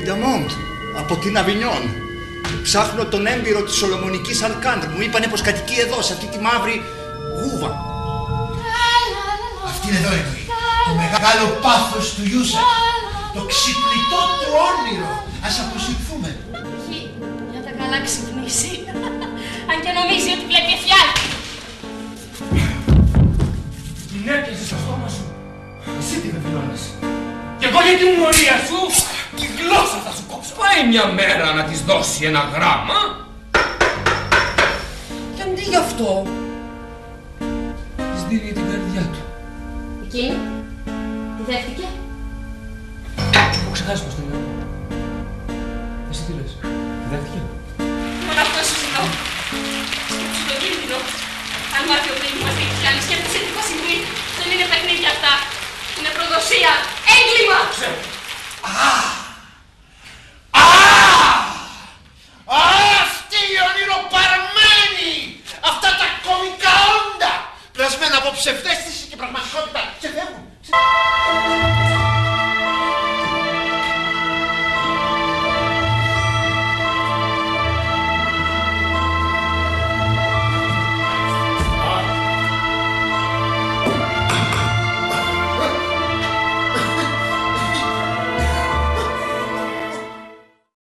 Πινταμόντ, από την Αβινιόν. Ψάχνω τον έμπειρο της Σολομονικής Αλκάντρ. Μου είπανε πως κατοικεί εδώ, σε αυτή τη μαύρη γούβα. Αυτή είναι εδώ είναι το μεγάλο πάθος του γιού σας. Το ξυπνητό του όνειρο. Ας αποσυρθούμε. Έχει για τα καλά ξυπνήσει. Αν και νομίζει ότι βλέπει εφιάλτη. Την έπιασε στο στόμα σου. Εσύ τι με δηλώνεις. Και εγώ για την μορία σου τη γλώσσα θα σου κόψω. Πάει μια μέρα να της δώσει ένα γράμμα. Και αντί γι' αυτό της δίνει την καρδιά του. Εκείνη, τη δέχτηκε. Έχω ξεχάσει πως την λέω. Εσύ τι λες, τη δέχτηκε. Μόνο αυτό σου ζητώ. Σκέψου τον κίνδυνο. Αν μάθει ο παιδί μας έχει κάνει, σκέφτεσαι τι θα συμβεί. Δεν είναι παιχνίδια αυτά. Είναι προδοσία. Έγκλημα. Ξέρω. Αυτή η ονειροπαρμένη! Αυτά τα κωμικά όντα! Πλασμένα από ψευδαίσθηση και πραγματικότητα ξεφεύγουν.